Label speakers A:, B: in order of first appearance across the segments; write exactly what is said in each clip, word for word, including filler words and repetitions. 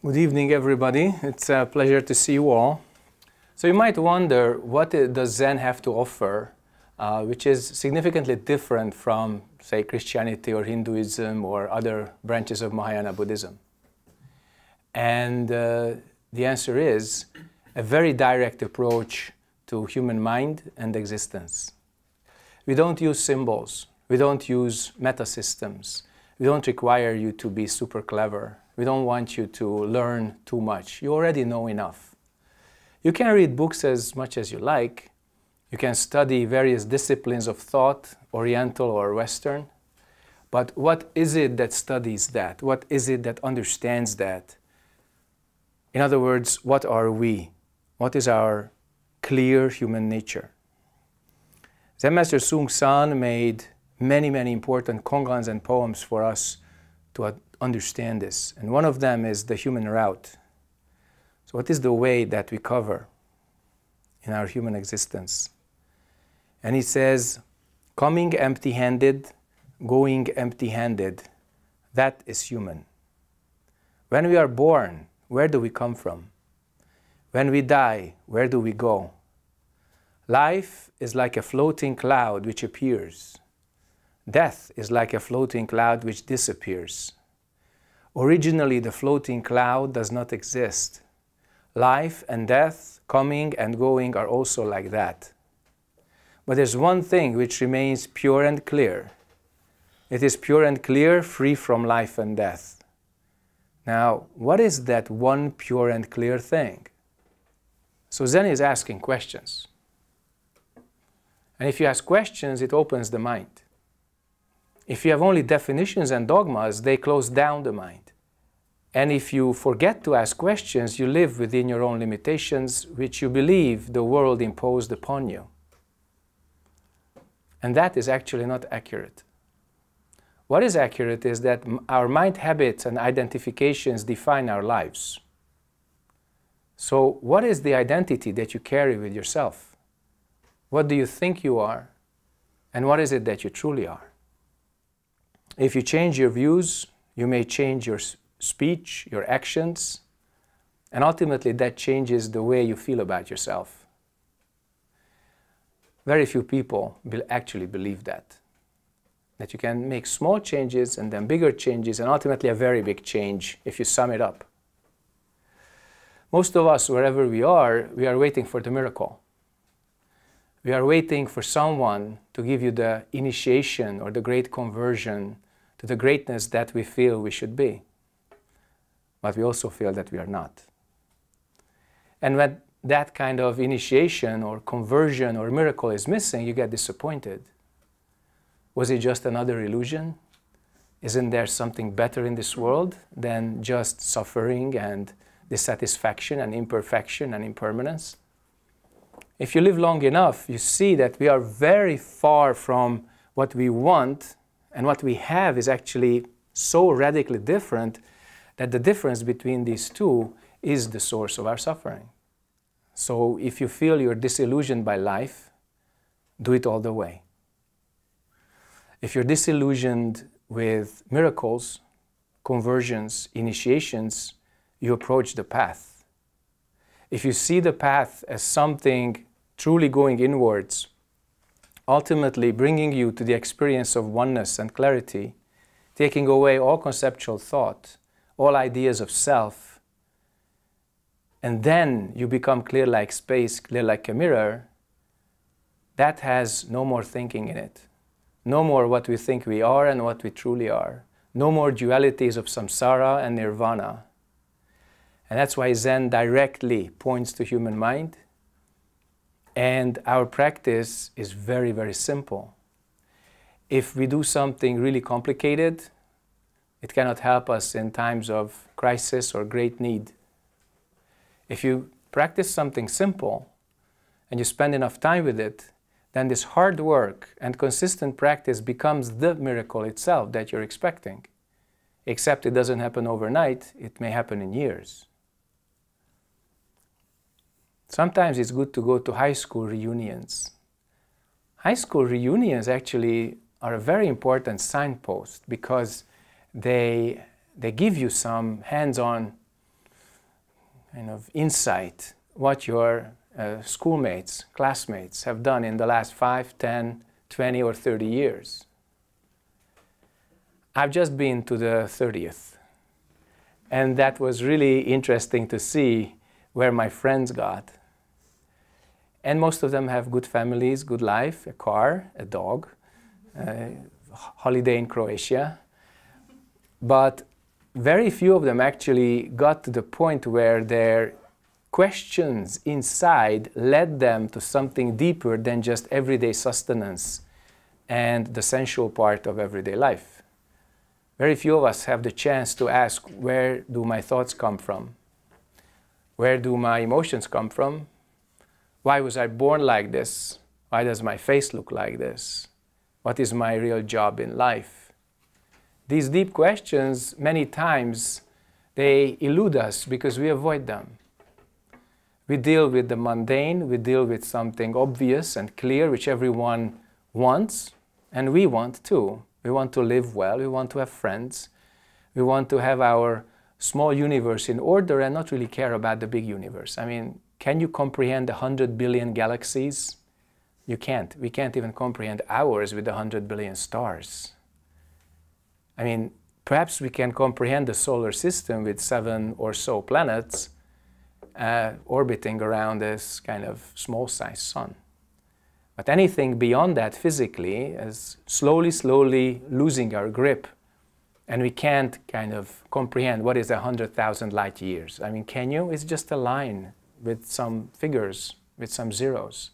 A: Good evening, everybody. It's a pleasure to see you all. So you might wonder, what does Zen have to offer, uh, which is significantly different from, say, Christianity or Hinduism or other branches of Mahayana Buddhism? And uh, the answer is a very direct approach to human mind and existence. We don't use symbols. We don't use meta-systems. We don't require you to be super clever. We don't want you to learn too much. You already know enough. You can read books as much as you like. You can study various disciplines of thought, Oriental or Western. But what is it that studies that? What is it that understands that? In other words, what are we? What is our clear human nature? Zen Master Seung Sahn made many, many important kongans and poems for us to understand this. And one of them is the human route. So what is the way that we cover in our human existence? And he says, coming empty-handed, going empty-handed, that is human. When we are born, where do we come from? When we die, where do we go? Life is like a floating cloud which appears. Death is like a floating cloud which disappears. Originally, the floating cloud does not exist. Life and death, coming and going, are also like that. But there's one thing which remains pure and clear. It is pure and clear, free from life and death. Now, what is that one pure and clear thing? So Zen is asking questions. And if you ask questions, it opens the mind. If you have only definitions and dogmas, they close down the mind. And if you forget to ask questions, you live within your own limitations, which you believe the world imposed upon you. And that is actually not accurate. What is accurate is that our mind habits and identifications define our lives. So what is the identity that you carry with yourself? What do you think you are? And what is it that you truly are? If you change your views, you may change your speech, your actions, and ultimately that changes the way you feel about yourself. Very few people will actually believe that. That you can make small changes and then bigger changes and ultimately a very big change if you sum it up. Most of us, wherever we are, we are waiting for the miracle. We are waiting for someone to give you the initiation or the great conversion to the greatness that we feel we should be. But we also feel that we are not. And when that kind of initiation or conversion or miracle is missing, you get disappointed. Was it just another illusion? Isn't there something better in this world than just suffering and dissatisfaction and imperfection and impermanence? If you live long enough, you see that we are very far from what we want, and what we have is actually so radically different that the difference between these two is the source of our suffering. So if you feel you're disillusioned by life, do it all the way. If you're disillusioned with miracles, conversions, initiations, you approach the path. If you see the path as something truly going inwards, ultimately bringing you to the experience of oneness and clarity, taking away all conceptual thought, all ideas of self, and then you become clear like space, clear like a mirror, that has no more thinking in it. No more what we think we are and what we truly are. No more dualities of samsara and nirvana. And that's why Zen directly points to human mind. And our practice is very, very simple. If we do something really complicated, it cannot help us in times of crisis or great need. If you practice something simple and you spend enough time with it, then this hard work and consistent practice becomes the miracle itself that you're expecting. Except it doesn't happen overnight, it may happen in years. Sometimes it's good to go to high school reunions. High school reunions actually are a very important signpost because they, they give you some hands-on kind of insight what your uh, schoolmates, classmates have done in the last five, ten, twenty or thirty years. I've just been to the thirtieth, and that was really interesting to see where my friends got. And most of them have good families, good life, a car, a dog, a holiday in Croatia. But very few of them actually got to the point where their questions inside led them to something deeper than just everyday sustenance and the sensual part of everyday life. Very few of us have the chance to ask, where do my thoughts come from? Where do my emotions come from? Why was I born like this? Why does my face look like this? What is my real job in life? These deep questions, many times, they elude us because we avoid them. We deal with the mundane, we deal with something obvious and clear, which everyone wants, and we want too. We want to live well, we want to have friends, we want to have our small universe in order and not really care about the big universe. I mean, can you comprehend a hundred billion galaxies? You can't. We can't even comprehend ours with a hundred billion stars. I mean, perhaps we can comprehend the solar system with seven or so planets uh, orbiting around this kind of small-sized sun. But anything beyond that physically is slowly, slowly losing our grip, and we can't kind of comprehend what is a hundred thousand light years. I mean, can you? It's just a line with some figures, with some zeros.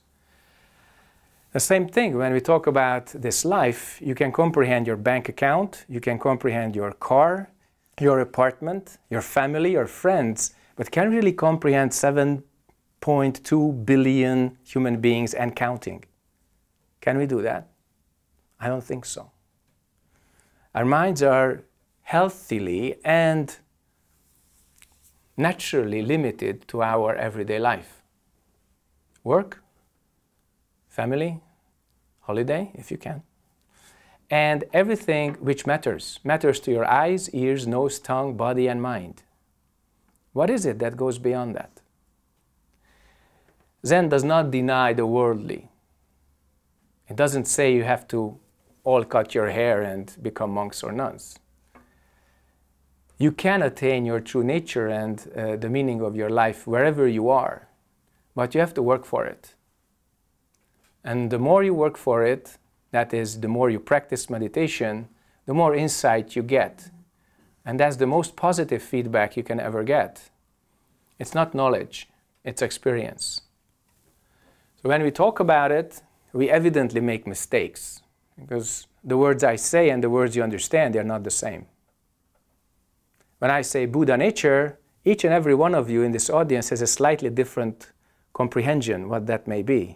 A: The same thing, when we talk about this life, you can comprehend your bank account, you can comprehend your car, your apartment, your family, your friends, but can really comprehend seven point two billion human beings and counting. Can we do that? I don't think so. Our minds are healthily and naturally limited to our everyday life. Work, family, holiday, if you can. And everything which matters, matters to your eyes, ears, nose, tongue, body, and mind. What is it that goes beyond that? Zen does not deny the worldly. It doesn't say you have to all cut your hair and become monks or nuns. You can attain your true nature and uh, the meaning of your life wherever you are, but you have to work for it. And the more you work for it, that is, the more you practice meditation, the more insight you get. And that's the most positive feedback you can ever get. It's not knowledge, it's experience. So when we talk about it, we evidently make mistakes, because the words I say and the words you understand, they are not the same. When I say Buddha nature, each and every one of you in this audience has a slightly different comprehension what that may be.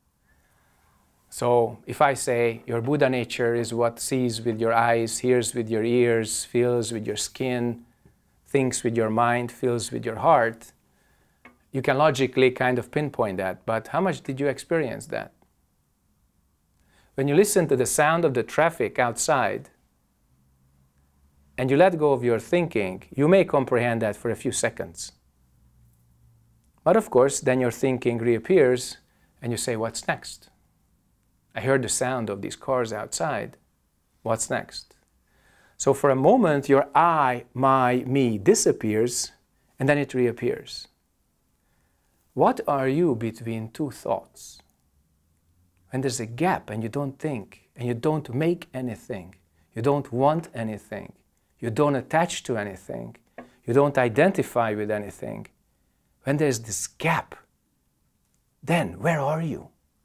A: So if I say your Buddha nature is what sees with your eyes, hears with your ears, feels with your skin, thinks with your mind, feels with your heart, you can logically kind of pinpoint that, but how much did you experience that? When you listen to the sound of the traffic outside and you let go of your thinking, you may comprehend that for a few seconds. But of course, then your thinking reappears and you say, what's next? I heard the sound of these cars outside. What's next? So for a moment, your I, my, me disappears and then it reappears. What are you between two thoughts? When there's a gap and you don't think, and you don't make anything, you don't want anything, you don't attach to anything, you don't identify with anything, when there's this gap, then where are you?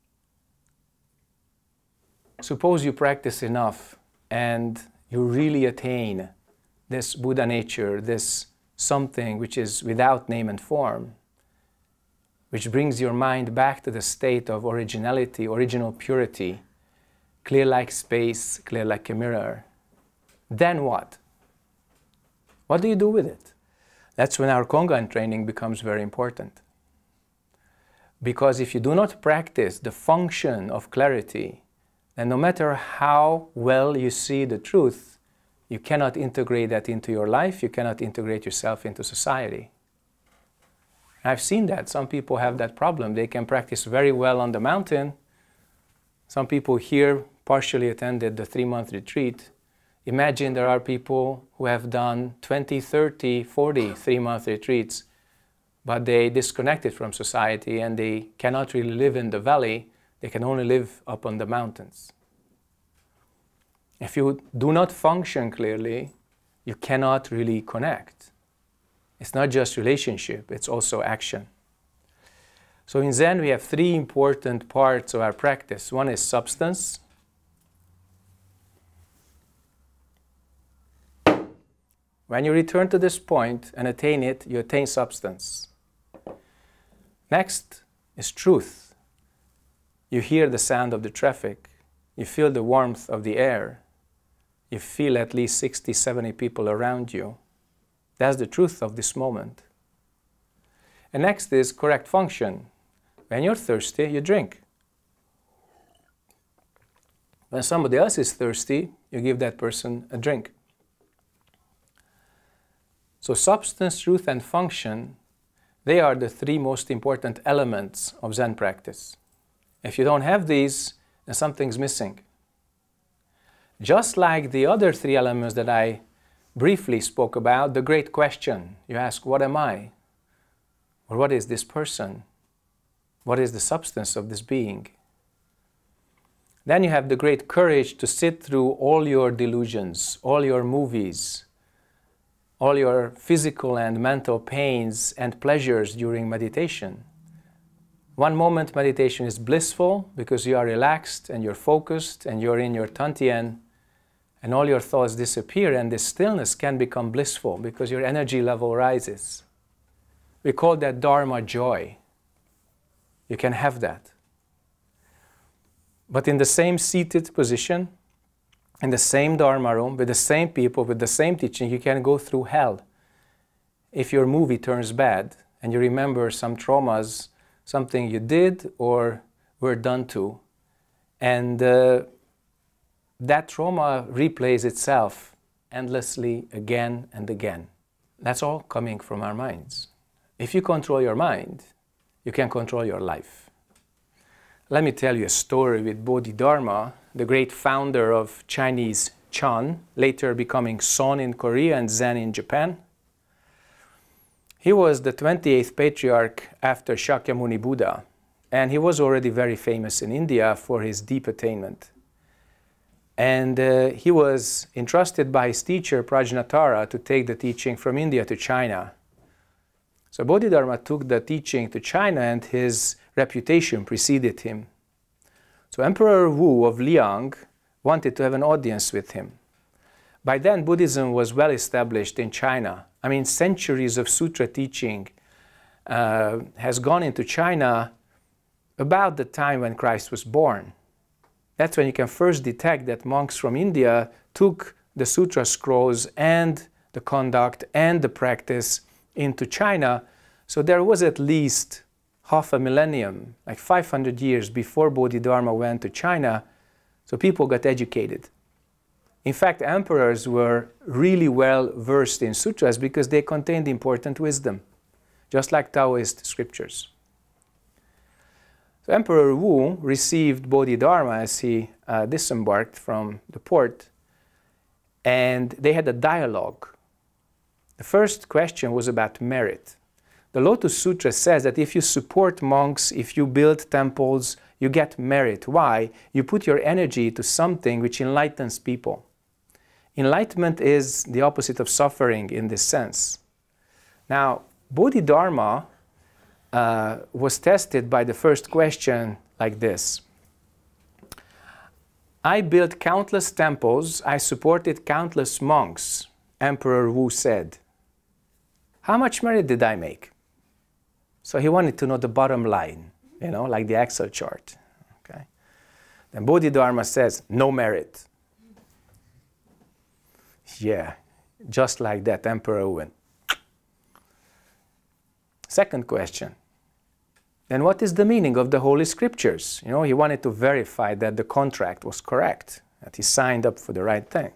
A: Suppose you practice enough and you really attain this Buddha nature, this something which is without name and form, which brings your mind back to the state of originality, original purity, clear like space, clear like a mirror. Then what? What do you do with it? That's when our Kongan training becomes very important. Because if you do not practice the function of clarity, then no matter how well you see the truth, you cannot integrate that into your life, you cannot integrate yourself into society. I've seen that. Some people have that problem. They can practice very well on the mountain. Some people here partially attended the three-month retreat. Imagine there are people who have done twenty, thirty, forty three-month retreats, but they disconnected from society and they cannot really live in the valley. They can only live up on the mountains. If you do not function clearly, you cannot really connect. It's not just relationship, it's also action. So in Zen, we have three important parts of our practice. One is substance. When you return to this point and attain it, you attain substance. Next is truth. You hear the sound of the traffic. You feel the warmth of the air. You feel at least sixty, seventy people around you. That's the truth of this moment. And next is correct function. When you're thirsty, you drink. When somebody else is thirsty, you give that person a drink. So substance, truth, and function, they are the three most important elements of Zen practice. If you don't have these, then something's missing. Just like the other three elements that I briefly spoke about, the great question. You ask, what am I? Or what is this person? What is the substance of this being? Then you have the great courage to sit through all your delusions, all your movies, all your physical and mental pains and pleasures during meditation. One moment meditation is blissful because you are relaxed and you're focused and you're in your Tantien, and all your thoughts disappear, and this stillness can become blissful because your energy level rises. We call that Dharma joy. You can have that. But in the same seated position, in the same Dharma room, with the same people, with the same teaching, you can go through hell. If your movie turns bad and you remember some traumas, something you did or were done to, and uh, that trauma replays itself endlessly again and again. That's all coming from our minds. If you control your mind, you can control your life. Let me tell you a story with Bodhidharma, the great founder of Chinese Chan, later becoming Son in Korea and Zen in Japan. He was the twenty-eighth patriarch after Shakyamuni Buddha, and he was already very famous in India for his deep attainment. And uh, he was entrusted by his teacher Prajnatara to take the teaching from India to China. So Bodhidharma took the teaching to China and his reputation preceded him. So Emperor Wu of Liang wanted to have an audience with him. By then Buddhism was well established in China. I mean, centuries of sutra teaching uh, has gone into China about the time when Christ was born. That's when you can first detect that monks from India took the sutra scrolls and the conduct and the practice into China. So there was at least half a millennium, like five hundred years before Bodhidharma went to China, so people got educated. In fact, emperors were really well versed in sutras because they contained important wisdom, just like Taoist scriptures. So Emperor Wu received Bodhidharma as he uh, disembarked from the port, and they had a dialogue. The first question was about merit. The Lotus Sutra says that if you support monks, if you build temples, you get merit. Why? You put your energy to something which enlightens people. Enlightenment is the opposite of suffering in this sense. Now, Bodhidharma uh, was tested by the first question like this. I built countless temples, I supported countless monks, Emperor Wu said. How much merit did I make? So he wanted to know the bottom line, you know, like the Excel chart. Okay. Then Bodhidharma says, no merit. Yeah, just like that, Emperor Wu. Second question. Then what is the meaning of the Holy Scriptures? You know, he wanted to verify that the contract was correct, that he signed up for the right thing.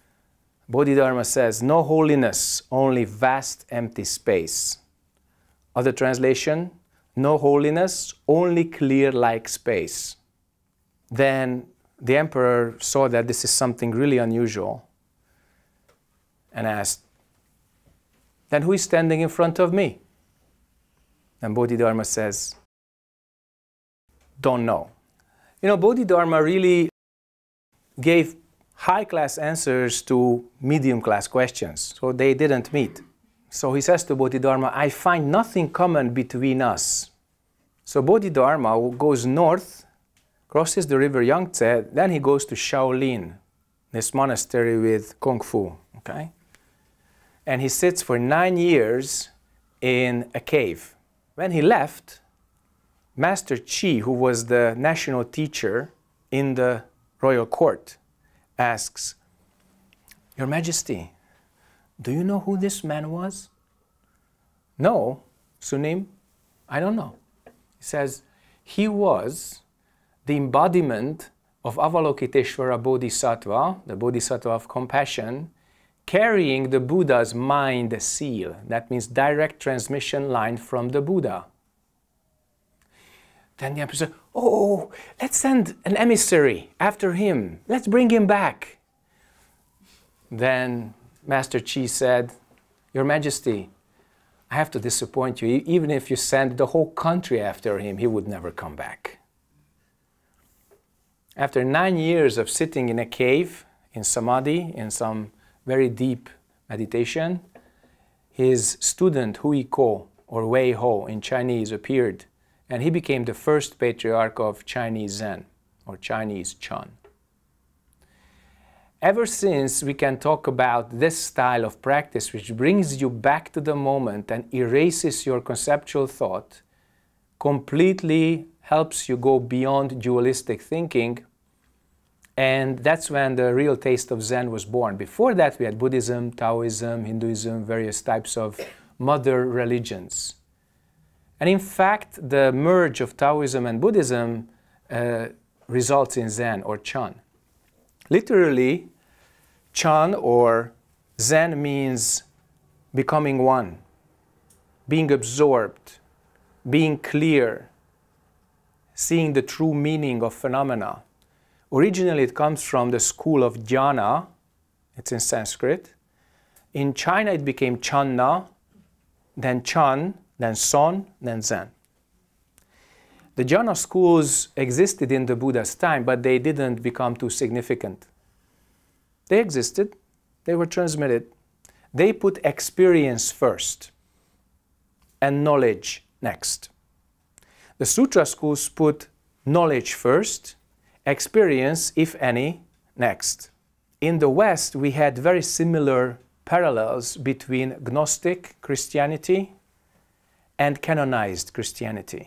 A: Bodhidharma says, no holiness, only vast empty space. Other translation, no holiness, only clear like space. Then the emperor saw that this is something really unusual and asked, then who is standing in front of me? And Bodhidharma says, don't know. You know, Bodhidharma really gave high-class answers to medium-class questions, so they didn't meet. So he says to Bodhidharma, I find nothing common between us. So Bodhidharma goes north, crosses the river Yangtze, then he goes to Shaolin, this monastery with Kung Fu, okay? And he sits for nine years in a cave. When he left, Master Qi, who was the national teacher in the royal court, asks, Your Majesty, do you know who this man was? No, Sunim, I don't know. He says, he was the embodiment of Avalokiteshvara Bodhisattva, the Bodhisattva of compassion, carrying the Buddha's mind seal. That means direct transmission line from the Buddha. Then the emperor said, oh, let's send an emissary after him. Let's bring him back. Then Master Qi said, Your Majesty, I have to disappoint you. Even if you send the whole country after him, he would never come back. After nine years of sitting in a cave, in samadhi, in some very deep meditation, his student Hui Ko, or Wei Ho in Chinese, appeared, and he became the first patriarch of Chinese Zen, or Chinese Chan. Ever since, we can talk about this style of practice which brings you back to the moment and erases your conceptual thought, completely helps you go beyond dualistic thinking, and that's when the real taste of Zen was born. Before that, we had Buddhism, Taoism, Hinduism, various types of mother religions. And in fact, the merge of Taoism and Buddhism uh, results in Zen, or Chan. Literally, Chan or Zen means becoming one, being absorbed, being clear, seeing the true meaning of phenomena. Originally, it comes from the school of Dhyana. It's in Sanskrit. In China, it became Channa, then Chan, then Son, then Zen. The Dhyana schools existed in the Buddha's time, but they didn't become too significant. They existed, they were transmitted. They put experience first and knowledge next. The Sutra schools put knowledge first, experience, if any, next. In the West, we had very similar parallels between Gnostic Christianity and canonized Christianity.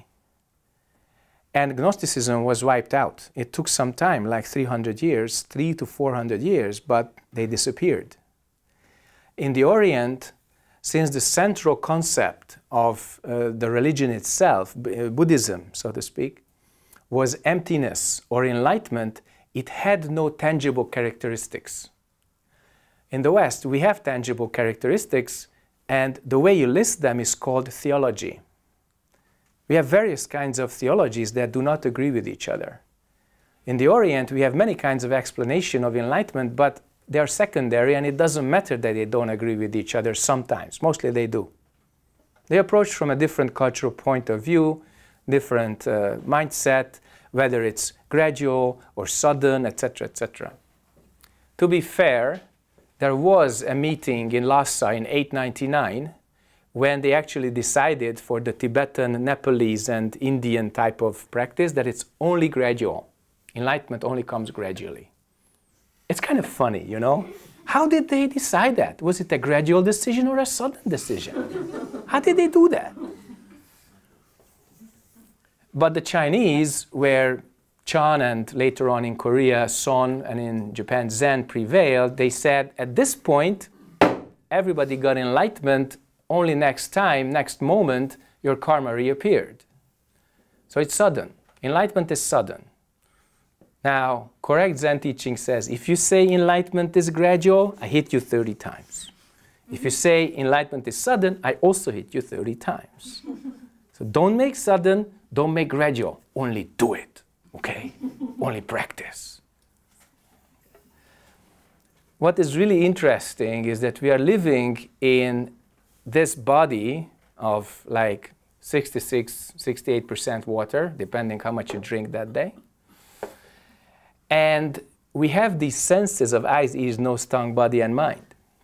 A: And Gnosticism was wiped out. It took some time, like three hundred years, three to four hundred years, but they disappeared. In the Orient, since the central concept of uh, the religion itself, Buddhism, so to speak, was emptiness or enlightenment, it had no tangible characteristics. In the West, we have tangible characteristics, and the way you list them is called theology. We have various kinds of theologies that do not agree with each other. In the Orient, we have many kinds of explanation of enlightenment, but they are secondary, and it doesn't matter that they don't agree with each other sometimes. Mostly they do. They approach from a different cultural point of view, different uh, mindset, whether it's gradual or sudden, et cetera, et cetera. To be fair, there was a meeting in Lhasa in eight ninety-nine when they actually decided for the Tibetan, Nepalese, and Indian type of practice that it's only gradual. Enlightenment only comes gradually. It's kind of funny, you know? How did they decide that? Was it a gradual decision or a sudden decision? How did they do that? But the Chinese, where Chan and later on in Korea, Son, and in Japan, Zen prevailed, they said, at this point, everybody got enlightenment. Only next time, next moment, your karma reappeared. So it's sudden. Enlightenment is sudden. Now, correct Zen teaching says, if you say enlightenment is gradual, I hit you thirty times. If you say enlightenment is sudden, I also hit you thirty times. So don't make sudden, don't make gradual, only do it, okay? Only practice. What is really interesting is that we are living in this body of like sixty-six, sixty-eight percent water, depending how much you drink that day. And we have these senses of eyes, ears, nose, tongue, body, and mind.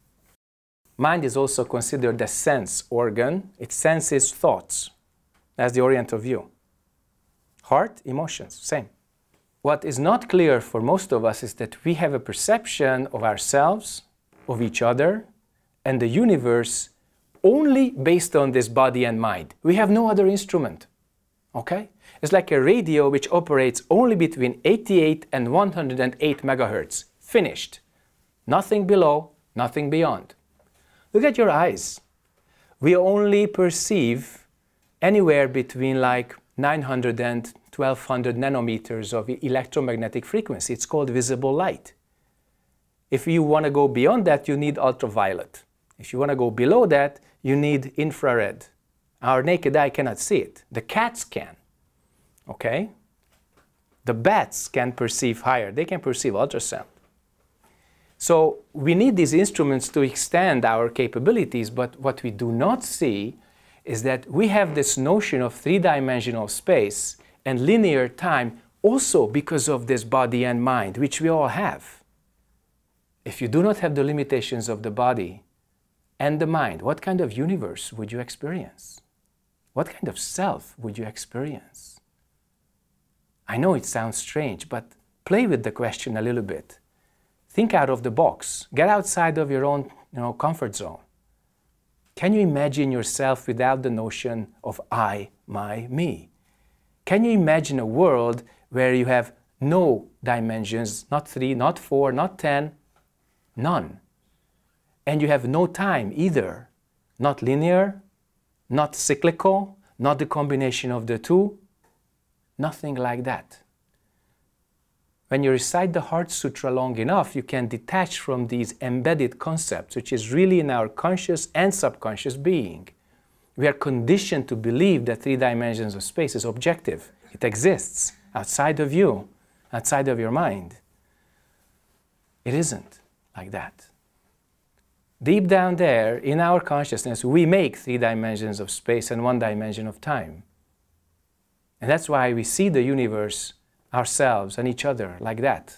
A: Mind is also considered a sense organ. It senses thoughts. That's the Oriental view. Heart, emotions, same. What is not clear for most of us is that we have a perception of ourselves, of each other, and the universe only based on this body and mind. We have no other instrument, okay? It's like a radio which operates only between eighty-eight and one hundred eight megahertz. Finished. Nothing below, nothing beyond. Look at your eyes. We only perceive anywhere between like nine hundred and twelve hundred nanometers of electromagnetic frequency. It's called visible light. If you want to go beyond that, you need ultraviolet. If you want to go below that, you need infrared. Our naked eye cannot see it. The cats can, okay? The bats can perceive higher. They can perceive ultrasound. So we need these instruments to extend our capabilities, but what we do not see is that we have this notion of three-dimensional space and linear time also because of this body and mind, which we all have. If you do not have the limitations of the body and the mind, what kind of universe would you experience? What kind of self would you experience? I know it sounds strange, but play with the question a little bit. Think out of the box. Get outside of your own, you know, comfort zone. Can you imagine yourself without the notion of I, my, me? Can you imagine a world where you have no dimensions, not three, not four, not ten, none? And you have no time either, not linear, not cyclical, not the combination of the two, nothing like that. When you recite the Heart Sutra long enough, you can detach from these embedded concepts, which is really in our conscious and subconscious being. We are conditioned to believe that three dimensions of space is objective. It exists outside of you, outside of your mind. It isn't like that. Deep down there, in our consciousness, we make three dimensions of space and one dimension of time. And that's why we see the universe, ourselves, and each other like that.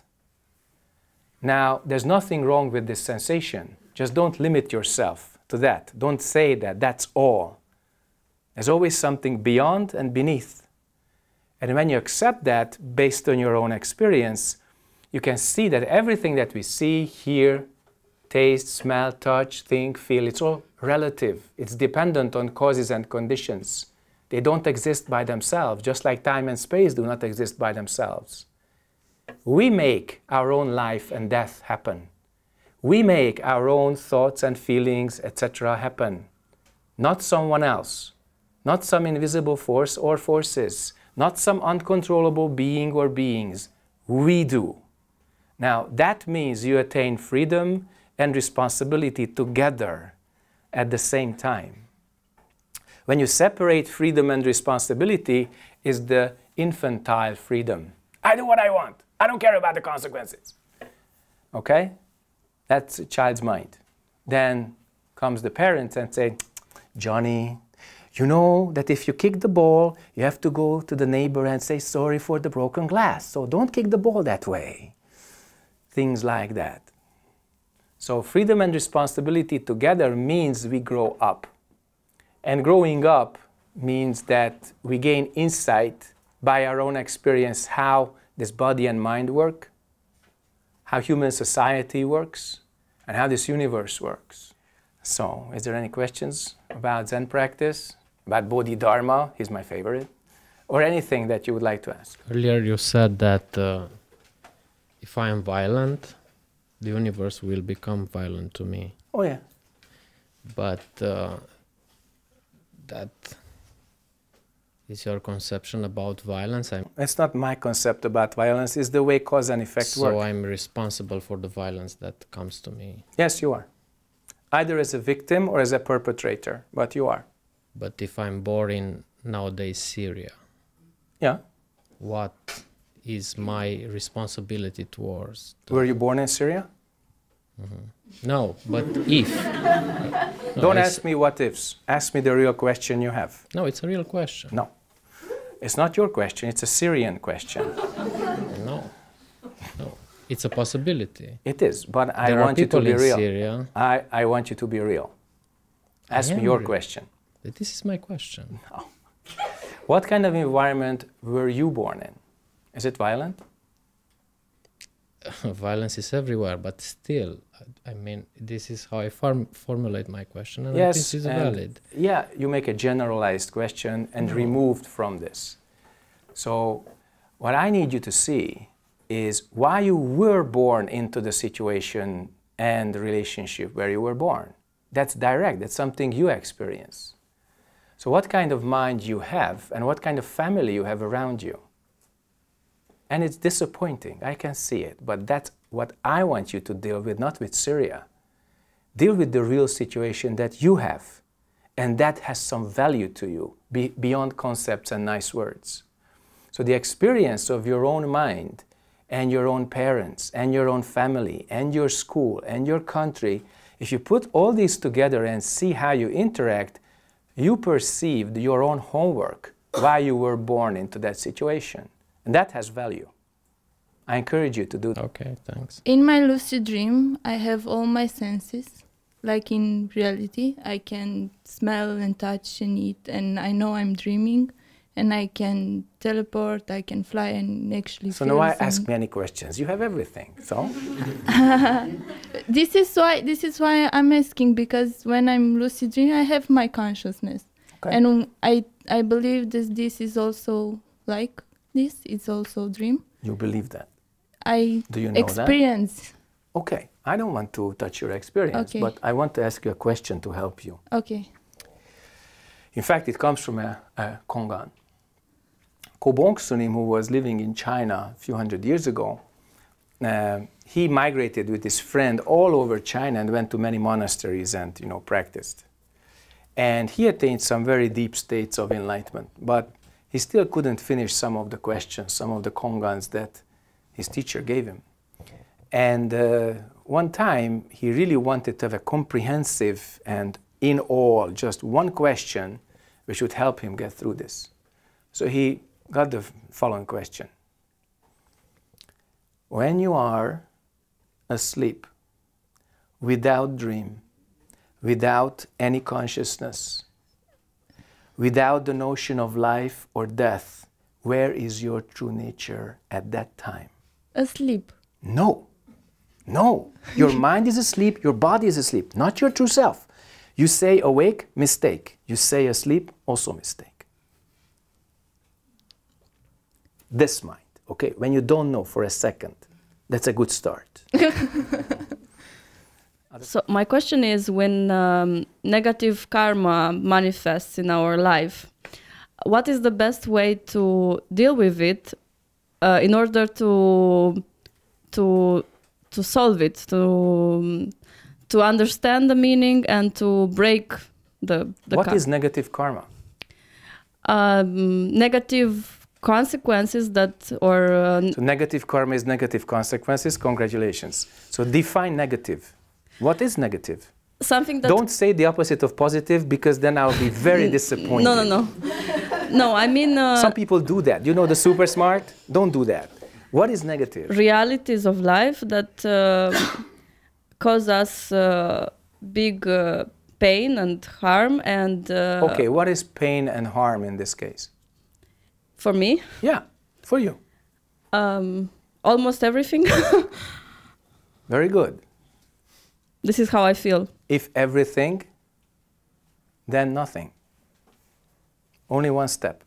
A: Now, there's nothing wrong with this sensation. Just don't limit yourself to that. Don't say that that's all. There's always something beyond and beneath. And when you accept that based on your own experience, you can see that everything that we see, hear, taste, smell, touch, think, feel, it's all relative. It's dependent on causes and conditions. They don't exist by themselves, just like time and space do not exist by themselves. We make our own life and death happen. We make our own thoughts and feelings, et cetera happen. Not someone else, not some invisible force or forces, not some uncontrollable being or beings. We do. Now, that means you attain freedom and responsibility together at the same time. When you separate freedom and responsibility is the infantile freedom. I do what I want. I don't care about the consequences. Okay? That's a child's mind. Then comes the parents and say, Johnny, you know that if you kick the ball, you have to go to the neighbor and say sorry for the broken glass. So don't kick the ball that way. Things like that. So freedom and responsibility together means we grow up. And growing up means that we gain insight by our own experience how this body and mind work, how human society works, and how this universe works. So, is there any questions about Zen practice, about Bodhidharma, he's my favorite, or anything that you would like to ask?
B: Earlier you said that uh, if I am violent, the universe will become violent to me.
A: Oh yeah.
B: But uh, that is your conception about violence? I'm
A: it's not my concept about violence, it's the way cause and effect
B: so
A: work.
B: So I'm responsible for the violence that comes to me?
A: Yes, you are. either as a victim or as a perpetrator, but you are.
B: But if I'm born in nowadays Syria,
A: Yeah.
B: what is my responsibility towards? the-
A: Were you born in Syria?
B: No, but if. No,
A: Don't
B: I
A: ask
B: s-
A: me what ifs. Ask me the real question you have.
B: No, it's a real question.
A: No. It's not your question, it's a Syrian question.
B: No, no, it's a possibility.
A: It is, but I
B: There are
A: want you to
B: people
A: be
B: in
A: real.
B: Syria.
A: I, I want you to be real. Ask me
B: am
A: your
B: real.
A: question.
B: This is my question.
A: What kind of environment were you born in? Is it violent?
B: Violence is everywhere, but still, I, I mean, this is how I form, formulate my question, and I
A: Yes,
B: think this is
A: and
B: valid.
A: yeah, you make a generalized question and removed from this. So what I need you to see is why you were born into the situation and the relationship where you were born. That's direct, that's something you experience. So what kind of mind you have and what kind of family you have around you. And it's disappointing, I can see it, but that's what I want you to deal with, not with Syria. Deal with the real situation that you have, and that has some value to you, be, beyond concepts and nice words. So the experience of your own mind, and your own parents, and your own family, and your school, and your country, if you put all these together and see how you interact, you perceived your own homework, why you were born into that situation. And that has value. I encourage you to do that.
B: Okay, thanks.
C: In my lucid dream, I have all my senses. Like in reality, I can smell and touch and eat, and I know I'm dreaming, and I can teleport, I can fly, and actually
A: So
C: feel
A: now I
C: some-
A: ask many questions. You have everything, so?
C: This is why this is why I'm asking, because when I'm lucid dreaming, I have my consciousness,
A: Okay.
C: and I I believe that this is also like this. It's also dream.
A: You believe that.
C: I
A: Do you know that?
C: experience.
A: Okay, I don't want to touch your experience,
C: Okay.
A: but I want to ask you a question to help you.
C: Okay.
A: In fact, it comes from a, a Kongan. Kobong Sunim, who was living in China a few hundred years ago, uh, he migrated with his friend all over China and went to many monasteries and, you know, practiced. And he attained some very deep states of enlightenment, but he still couldn't finish some of the questions, some of the Kongans that his teacher gave him. And uh, one time, he really wanted to have a comprehensive and in all, just one question which would help him get through this. So he got the following question. When you are asleep, without dream, without any consciousness, without the notion of life or death, where is your true nature at that time?
C: Asleep.
A: No, no. Your mind is asleep, your body is asleep, not your true self. You say awake, mistake. You say asleep, also mistake. This mind, okay? When you don't know for a second, that's a good start.
D: So my question is, when um, negative karma manifests in our life, what is the best way to deal with it uh, in order to to to solve it, to to understand the meaning and to break the the
A: What
D: kar-
A: is negative karma?
D: um, negative consequences that or uh,
A: So negative karma is negative consequences. Congratulations. So define negative. What is negative?
D: something that
A: Don't say the opposite of positive, because then I'll be very disappointed.
D: no no no no I mean uh,
A: Some people do that. You know, the super smart? Don't do that. What is negative?
D: realities of life that uh, cause us uh, big uh, pain and harm, and uh,
A: Okay, what is pain and harm in this case?
D: for me
A: Yeah, for you.
D: um, almost everything.
A: Very good.
D: This is how I feel.
A: If everything, then nothing. Only one step.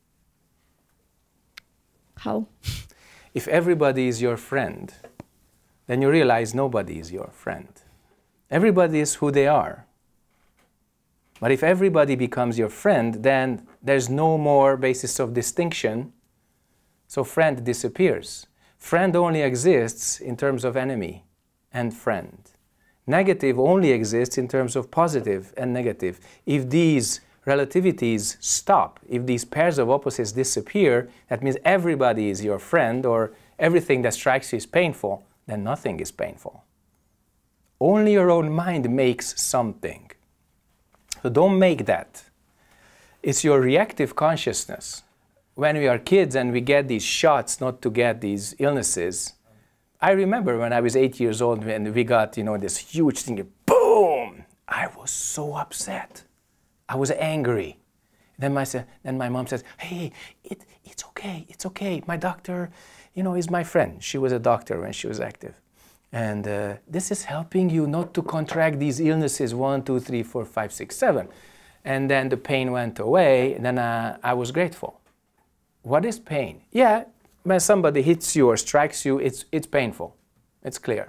D: How?
A: If everybody is your friend, then you realize nobody is your friend. Everybody is who they are. But if everybody becomes your friend, then there's no more basis of distinction, so friend disappears. Friend only exists in terms of enemy and friend. Negative only exists in terms of positive and negative. If these relativities stop, if these pairs of opposites disappear, that means everybody is your friend or everything that strikes you is painful, then nothing is painful. Only your own mind makes something. So don't make that. It's your reactive consciousness. When we are kids and we get these shots not to get these illnesses, I remember when I was eight years old and we got, you know, this huge thing, boom! I was so upset. I was angry. Then my, then my mom says, hey, it, it's okay, it's okay. My doctor, you know, is my friend. She was a doctor when she was active. And uh, this is helping you not to contract these illnesses, one, two, three, four, five, six, seven. And then the pain went away, and then uh, I was grateful. What is pain? Yeah, when somebody hits you or strikes you, it's, it's painful. It's clear.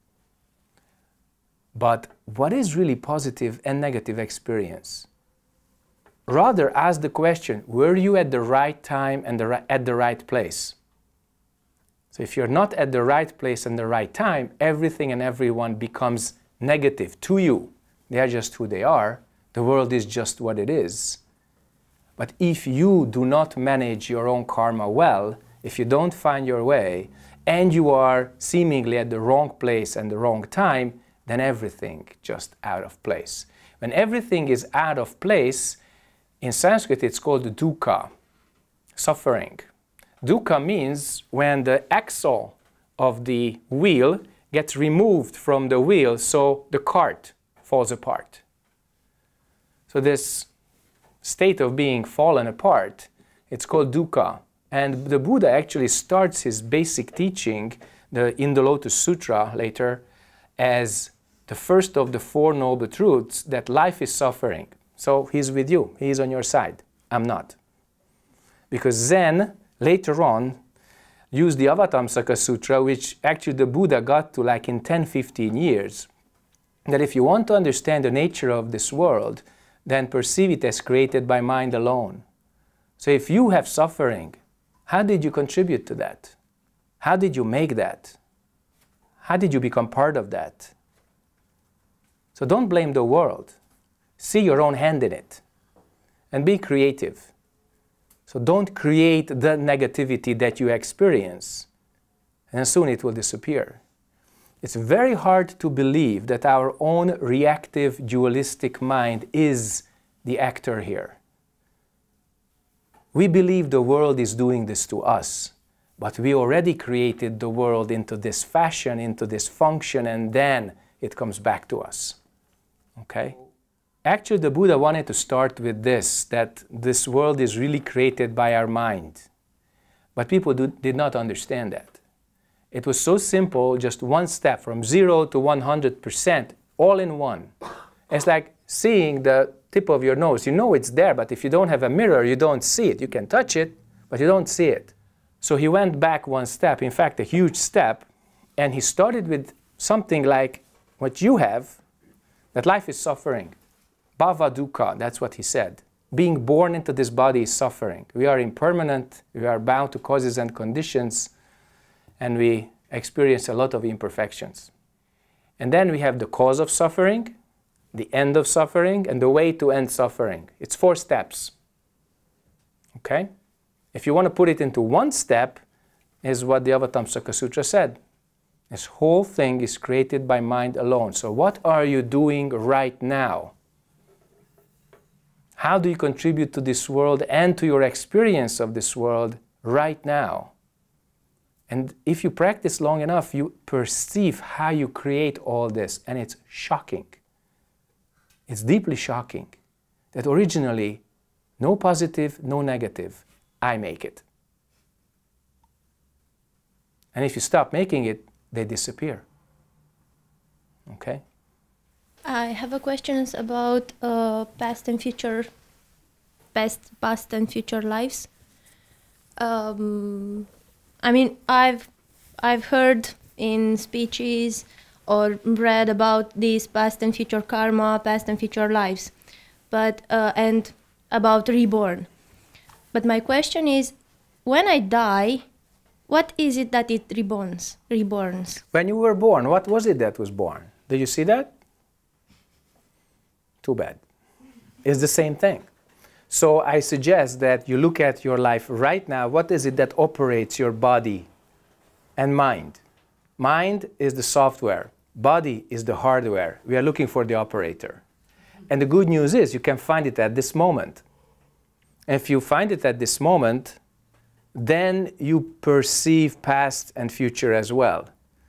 A: But what is really positive and negative experience? Rather ask the question, were you at the right time and the ri- at the right place? So if you're not at the right place and the right time, everything and everyone becomes negative to you. They are just who they are. The world is just what it is. But if you do not manage your own karma well, if you don't find your way, and you are seemingly at the wrong place and the wrong time, then everything just out of place. When everything is out of place, in Sanskrit it's called dukkha, suffering. Dukkha means when the axle of the wheel gets removed from the wheel, so the cart falls apart. So this state of being fallen apart, it's called dukkha. And the Buddha actually starts his basic teaching the, in the Lotus Sutra later as the first of the Four Noble Truths, that life is suffering. So he's with you, he's on your side. I'm not. Because Zen, later on, used the Avatamsaka Sutra, which actually the Buddha got to like in ten, fifteen years, that if you want to understand the nature of this world, then perceive it as created by mind alone. So if you have suffering, how did you contribute to that? How did you make that? How did you become part of that? So don't blame the world. See your own hand in it and be creative. So don't create the negativity that you experience, and soon it will disappear. It's very hard to believe that our own reactive dualistic mind is the actor here. We believe the world is doing this to us, but we already created the world into this fashion, into this function, and then it comes back to us. Okay? Actually, the Buddha wanted to start with this, that this world is really created by our mind. But people do, did not understand that. It was so simple, just one step from zero to one hundred percent, all in one. It's like seeing the tip of your nose. You know it's there, but if you don't have a mirror, you don't see it. You can touch it, but you don't see it. So he went back one step, in fact, a huge step, and he started with something like what you have, that life is suffering. Bhava dukkha, that's what he said. Being born into this body is suffering. We are impermanent, we are bound to causes and conditions, and we experience a lot of imperfections. And then we have the cause of suffering, the end of suffering, and the way to end suffering. It's four steps. Okay? If you want to put it into one step, is what the Avatamsaka Sutra said. This whole thing is created by mind alone. So what are you doing right now? How do you contribute to this world and to your experience of this world right now? And if you practice long enough, you perceive how you create all this, and it's shocking. It's deeply shocking that originally, no positive, no negative, I make it. And if you stop making it, they disappear. Okay?
E: I have a questions about uh, past and future, past, past and future lives. Um, I mean, I've, I've heard in speeches or read about these past and future karma, past and future lives, but uh, and about reborn. But my question is, when I die, what is it that it reborns? Reborns.
A: When you were born, what was it that was born? Do you see that? Too bad. It's the same thing. So I suggest that you look at your life right now. What is it that operates your body and mind? Mind is the software. Body is the hardware. We are looking for the operator. And the good news is you can find it at this moment. And if you find it at this moment, then you perceive past and future as well.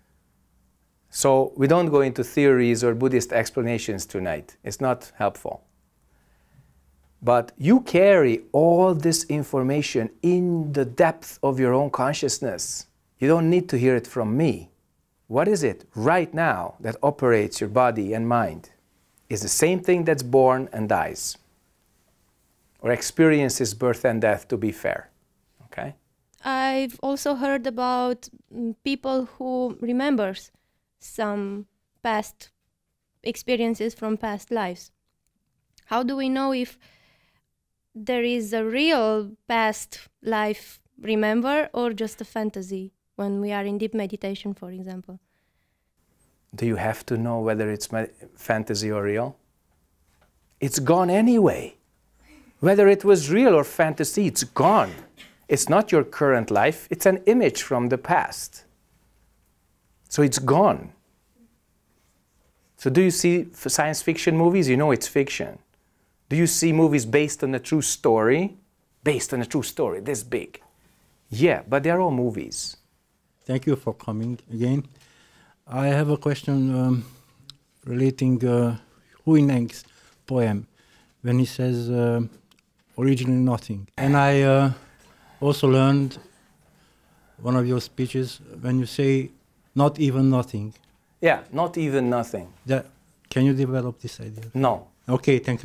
A: So we don't go into theories or Buddhist explanations tonight. It's not helpful. But you carry all this information in the depth of your own consciousness. You don't need to hear it from me. What is it right now that operates your body and mind? It's the same thing that's born and dies, or experiences birth and death, to be fair. Okay?
E: I've also heard about mm, people who remembers some past experiences from past lives. How do we know if there is a real past life remember or just a fantasy when we are in deep meditation, for example?
A: Do you have to know whether it's fantasy or real? It's gone anyway. Whether it was real or fantasy, it's gone. It's not your current life, it's an image from the past. So it's gone. So do you see science fiction movies? You know it's fiction. Do you see movies based on a true story? Based on a true story, this big. Yeah, but they're all movies.
F: Thank you for coming again. I have a question um, relating uh, Huineng's poem when he says uh, originally nothing. And I uh, also learned one of your speeches when you say not even nothing.
A: Yeah, not even nothing.
F: That, can you develop this idea?
A: No.
F: Okay, thank you.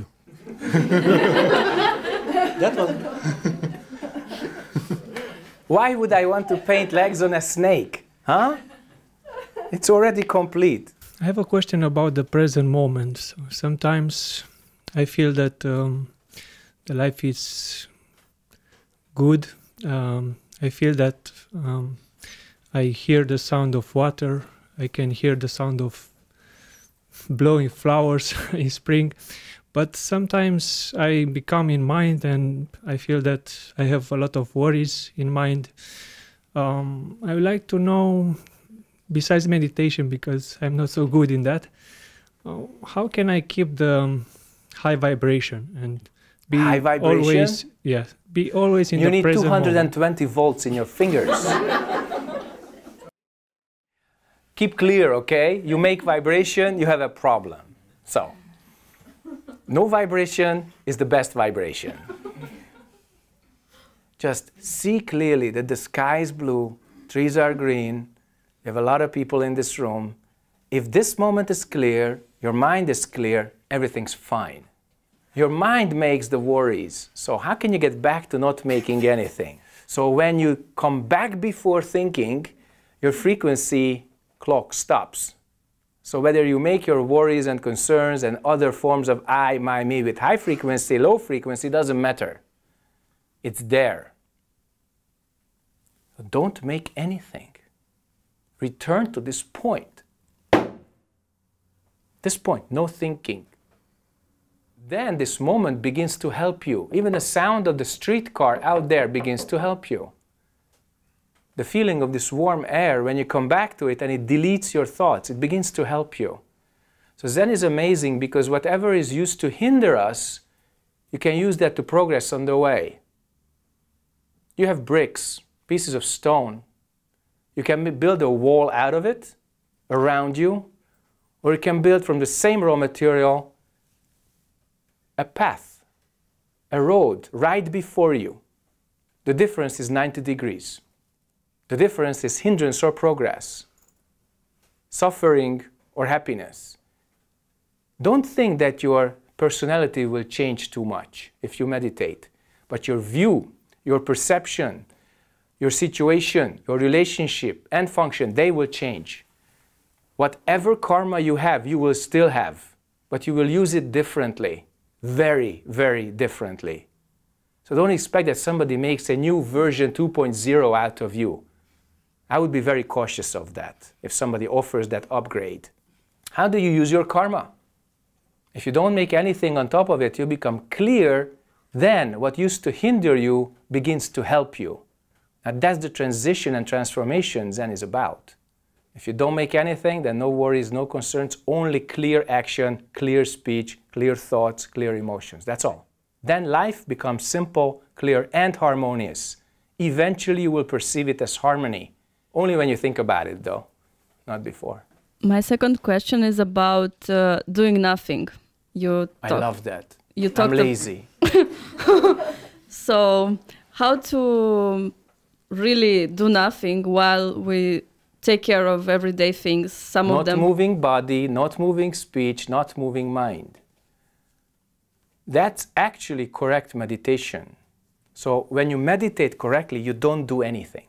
F: That was.
A: Why would I want to paint legs on a snake? Huh? It's already complete.
G: I have a question about the present moment. So sometimes I feel that um, the life is good. Um, I feel that um, I hear the sound of water. I can hear the sound of blowing flowers in spring. But sometimes I become in mind and I feel that I have a lot of worries in mind. Um, I would like to know, besides meditation, because I'm not so good in that, uh, how can I keep the um, high vibration and be
A: high vibration?
G: always, yeah, be always in
A: you
G: the present moment?
A: You need two hundred twenty volts in your fingers. Keep clear, okay? You make vibration, you have a problem. So, no vibration is the best vibration. Just see clearly that the sky is blue, trees are green, you have a lot of people in this room. If this moment is clear, your mind is clear, everything's fine. Your mind makes the worries. So how can you get back to not making anything? So when you come back before thinking, your frequency clock stops. So whether you make your worries and concerns and other forms of I, my, me with high frequency, low frequency, doesn't matter. It's there. So don't make anything. Return to this point. This point, no thinking. Then this moment begins to help you. Even the sound of the streetcar out there begins to help you. The feeling of this warm air, when you come back to it and it deletes your thoughts, it begins to help you. So Zen is amazing because whatever is used to hinder us, you can use that to progress on the way. You have bricks, pieces of stone. You can build a wall out of it, around you, or you can build from the same raw material a path, a road right before you. The difference is ninety degrees. The difference is hindrance or progress, suffering or happiness. Don't think that your personality will change too much if you meditate, but your view, your perception, your situation, your relationship and function, they will change. Whatever karma you have, you will still have, but you will use it differently, very, very differently. So don't expect that somebody makes a new version two point oh out of you. I would be very cautious of that if somebody offers that upgrade. How do you use your karma? If you don't make anything on top of it, you become clear, then what used to hinder you begins to help you. And that's the transition and transformation Zen is about. If you don't make anything, then no worries, no concerns, only clear action, clear speech, clear thoughts, clear emotions. That's all. Then life becomes simple, clear, and harmonious. Eventually you will perceive it as harmony. Only when you think about it, though, not before.
D: My second question is about uh, doing nothing. You
A: I
D: talk-
A: love that.
D: You
A: I'm
D: talked ab-
A: lazy.
D: So how to really do nothing while we take care of everyday things? Some
A: Not
D: of them.
A: moving body, not moving speech, not moving mind. That's actually correct meditation. So when you meditate correctly, you don't do anything.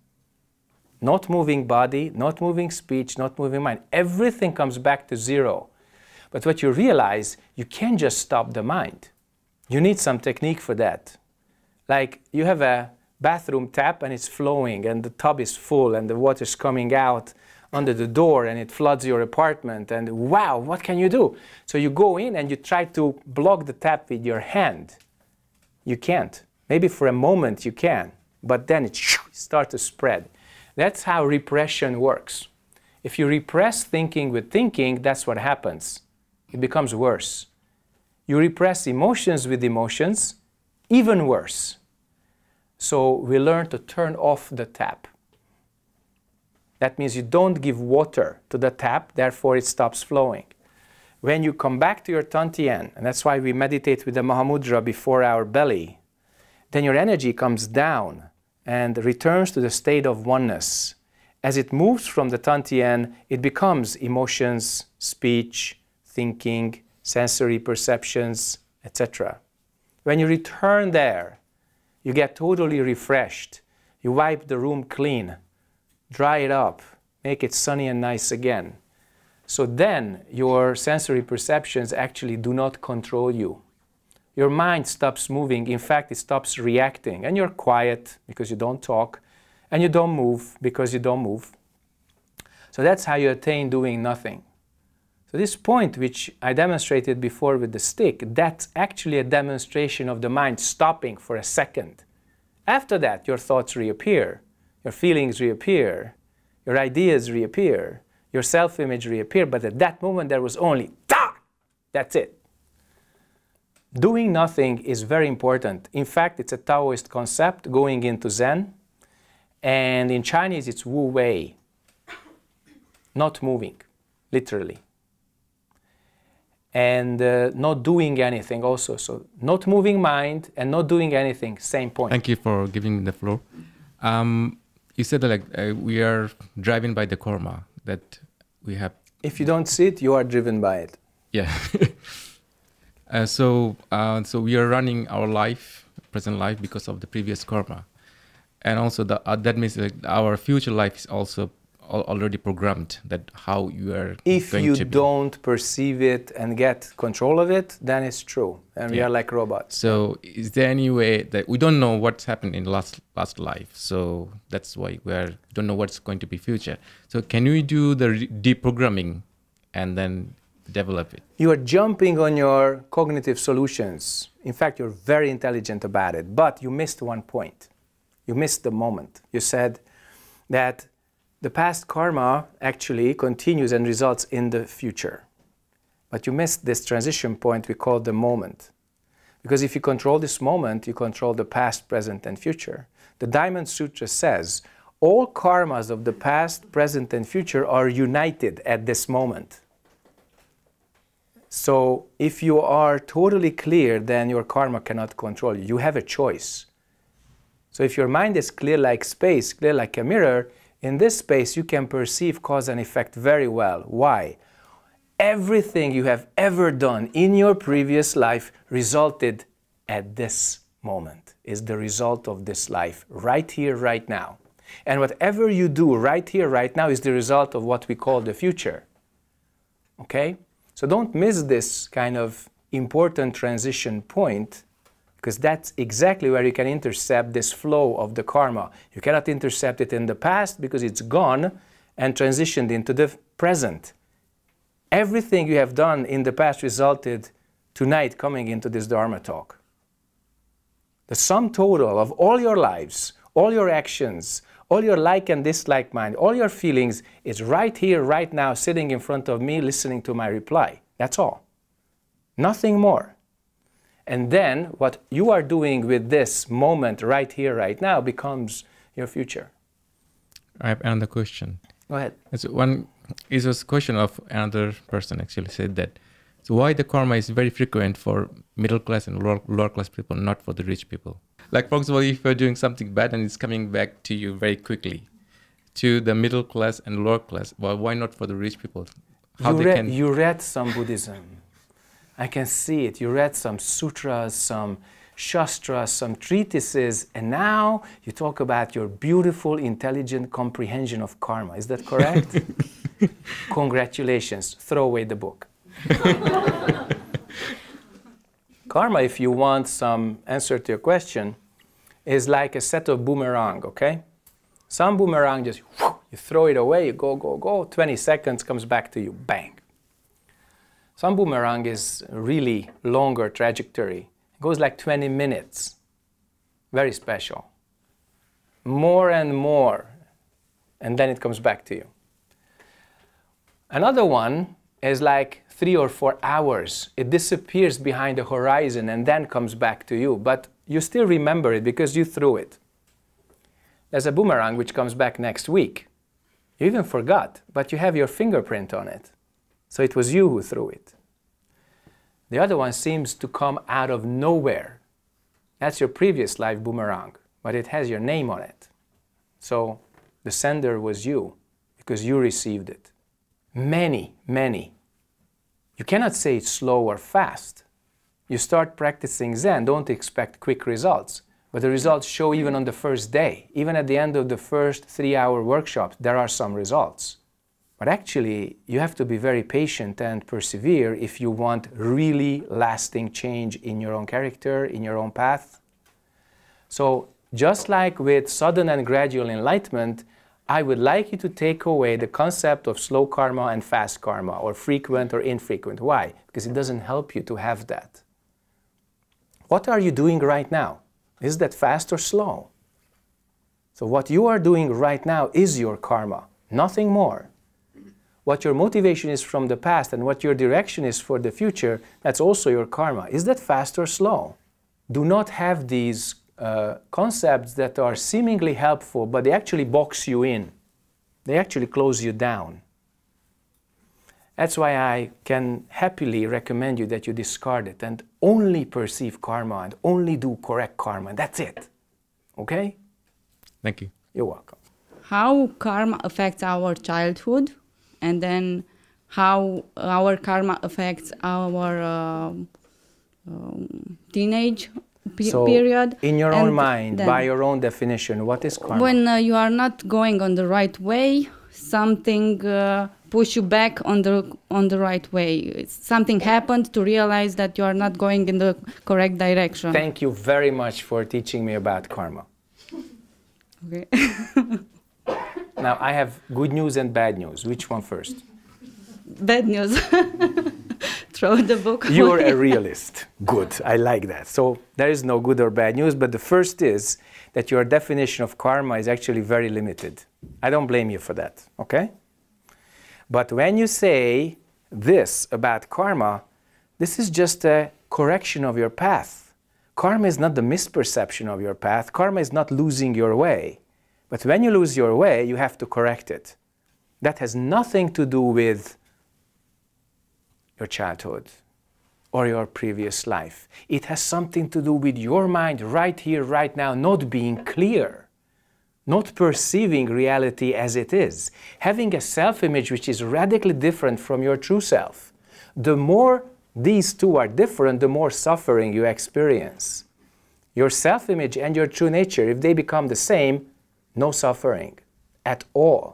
A: Not moving body, not moving speech, not moving mind. Everything comes back to zero. But what you realize, you can't just stop the mind. You need some technique for that. Like you have a bathroom tap and it's flowing and the tub is full and the water's coming out under the door and it floods your apartment and wow, what can you do? So you go in and you try to block the tap with your hand. You can't. Maybe for a moment you can, but then it starts to spread. That's how repression works. If you repress thinking with thinking, that's what happens. It becomes worse. You repress emotions with emotions, even worse. So we learn to turn off the tap. That means you don't give water to the tap, therefore it stops flowing. When you come back to your Tantien, and that's why we meditate with the Mahamudra before our belly, then your energy comes down and returns to the state of oneness. As it moves from the Tantien, it becomes emotions, speech, thinking, sensory perceptions, et cetera. When you return there, you get totally refreshed. You wipe the room clean, dry it up, make it sunny and nice again. So then your sensory perceptions actually do not control you. Your mind stops moving. In fact, it stops reacting. And you're quiet because you don't talk. And you don't move because you don't move. So that's how you attain doing nothing. So this point, which I demonstrated before with the stick, that's actually a demonstration of the mind stopping for a second. After that, your thoughts reappear, your feelings reappear, your ideas reappear, your self-image reappear, but at that moment there was only ta! That's it. Doing nothing is very important. In fact, it's a Taoist concept going into Zen, and in Chinese it's Wu Wei, not moving, literally. And uh, not doing anything also. So not moving mind and not doing anything, same point.
H: Thank you for giving me the floor. Um, you said that like uh, we are driven by the karma that we have.
A: If you don't see it, you are driven by it.
H: Yeah. uh, so uh, so we are running our life, present life, because of the previous karma, and also the, uh, that means like our future life is also already programmed, that how you are
A: if
H: going
A: you
H: to be.
A: don't perceive it and get control of it, then it's true, and yeah. we are like robots.
H: So is there any way that we don't know what's happened in last last life, so that's why we are don't know what's going to be future. So can we do the re deprogramming and then develop it?
A: You are jumping on your cognitive solutions. In fact, you're very intelligent about it, but you missed one point. You missed the moment. You said that the past karma actually continues and results in the future. But you missed this transition point we call the moment. Because if you control this moment, you control the past, present, and future. The Diamond Sutra says, all karmas of the past, present, and future are united at this moment. So if you are totally clear, then your karma cannot control you. You have a choice. So if your mind is clear like space, clear like a mirror, in this space, you can perceive cause and effect very well. Why? Everything you have ever done in your previous life resulted at this moment, is the result of this life, right here, right now. And whatever you do right here, right now, is the result of what we call the future. Okay? So don't miss this kind of important transition point, because that's exactly where you can intercept this flow of the karma. You cannot intercept it in the past because it's gone and transitioned into the present. Everything you have done in the past resulted tonight coming into this Dharma talk. The sum total of all your lives, all your actions, all your like and dislike mind, all your feelings is right here, right now, sitting in front of me, listening to my reply. That's all. Nothing more. And then what you are doing with this moment right here, right now, becomes your future.
H: I have another question.
A: Go ahead.
H: It's one is a question of another person actually said that. So why the karma is very frequent for middle class and lower, lower class people, not for the rich people? Like, for example, if you're doing something bad and it's coming back to you very quickly, to the middle class and lower class, well, why not for the rich people? How
A: you,
H: they
A: read,
H: can...
A: you read some Buddhism. I can see it. You read some sutras, some shastras, some treatises, and now you talk about your beautiful, intelligent comprehension of karma. Is that correct? Congratulations. Throw away the book. Karma, if you want some answer to your question, is like a set of boomerang, okay? Some boomerang just, whoosh, you throw it away, you go, go, go, twenty seconds, comes back to you, bang. Some boomerang is a really longer trajectory. It goes like twenty minutes. Very special. More and more, and then it comes back to you. Another one is like three or four hours. It disappears behind the horizon and then comes back to you, but you still remember it because you threw it. There's a boomerang which comes back next week. You even forgot, but you have your fingerprint on it. So it was you who threw it. The other one seems to come out of nowhere. That's your previous life boomerang, but it has your name on it. So the sender was you because you received it. Many, many. You cannot say it's slow or fast. You start practicing Zen, don't expect quick results. But the results show even on the first day. Even at the end of the first three-hour workshop, there are some results. But actually, you have to be very patient and persevere if you want really lasting change in your own character, in your own path. So just like with sudden and gradual enlightenment, I would like you to take away the concept of slow karma and fast karma, or frequent or infrequent. Why? Because it doesn't help you to have that. What are you doing right now? Is that fast or slow? So what you are doing right now is your karma, nothing more. What your motivation is from the past and what your direction is for the future, that's also your karma. Is that fast or slow? Do not have these uh, concepts that are seemingly helpful, but they actually box you in. They actually close you down. That's why I can happily recommend you that you discard it and only perceive karma and only do correct karma. That's it. Okay?
H: Thank you.
A: You're welcome.
I: How karma affects our childhood, and then how our karma affects our uh, um, teenage pe
A: so
I: period.
A: In your own
I: and
A: mind, by your own definition, what is karma?
I: When uh, you are not going on the right way, something uh, push you back on the on the right way. It's something happened to realize that you are not going in the correct direction.
A: Thank you very much for teaching me about karma.
I: Okay.
A: Now I have good news and bad news. Which one first?
I: Bad news. Throw the book away.
A: You're a realist. Good. I like that. So there is no good or bad news, but the first is that your definition of karma is actually very limited. I don't blame you for that, okay? But when you say this about karma, this is just a correction of your path. Karma is not the misperception of your path. Karma is not losing your way. But when you lose your way, you have to correct it. That has nothing to do with your childhood or your previous life. It has something to do with your mind right here, right now, not being clear, not perceiving reality as it is, having a self-image which is radically different from your true self. The more these two are different, the more suffering you experience. Your self-image and your true nature, if they become the same, no suffering at all.